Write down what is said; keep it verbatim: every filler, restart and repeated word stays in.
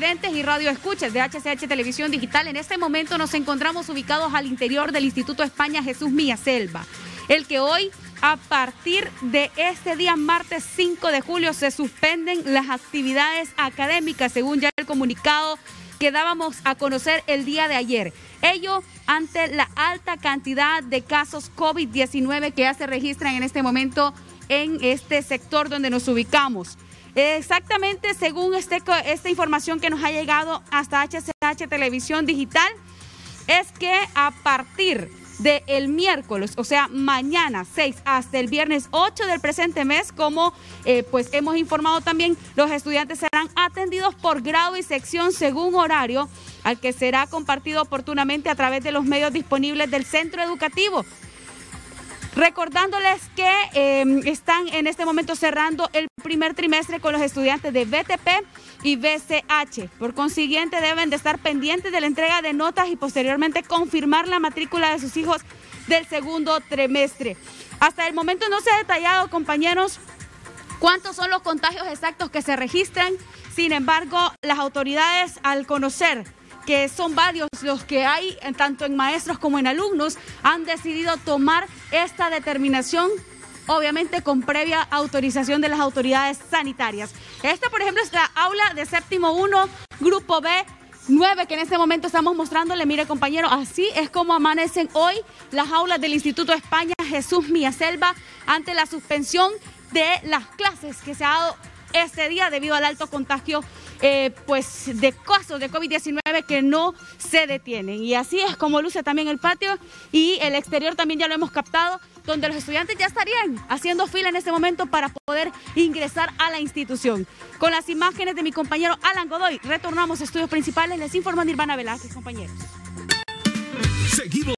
televidentes y radioescuchas de H C H Televisión Digital. En este momento nos encontramos ubicados al interior del Instituto España Jesús Miaselva, el que hoy, a partir de este día martes cinco de julio, se suspenden las actividades académicas, según ya el comunicado que dábamos a conocer el día de ayer. Ello ante la alta cantidad de casos COVID diecinueve que ya se registran en este momento en este sector donde nos ubicamos. Exactamente, según este, esta información que nos ha llegado hasta H C H Televisión Digital, es que a partir del miércoles, o sea, mañana seis hasta el viernes ocho del presente mes, como eh, pues hemos informado también, los estudiantes serán atendidos por grado y sección según horario, al que será compartido oportunamente a través de los medios disponibles del centro educativo. Recordándoles que eh, están en este momento cerrando el primer trimestre con los estudiantes de B T P y B C H. Por consiguiente, deben de estar pendientes de la entrega de notas y posteriormente confirmar la matrícula de sus hijos del segundo trimestre. Hasta el momento no se ha detallado, compañeros, cuántos son los contagios exactos que se registran. Sin embargo, las autoridades, al conocer que son varios los que hay, tanto en maestros como en alumnos, han decidido tomar esta determinación, obviamente con previa autorización de las autoridades sanitarias. Esta, por ejemplo, es la aula de séptimo uno, grupo B nueve, que en este momento estamos mostrándole. Mire, compañero, así es como amanecen hoy las aulas del Instituto España Jesús Miaselva ante la suspensión de las clases que se ha dado este día debido al alto contagio eh, pues de casos de COVID diecinueve que no se detienen. Y así es como luce también el patio, y el exterior también ya lo hemos captado, donde los estudiantes ya estarían haciendo fila en este momento para poder ingresar a la institución. Con las imágenes de mi compañero Alan Godoy, retornamos a estudios principales. Les informa Nirvana Velázquez, compañeros. Seguimos.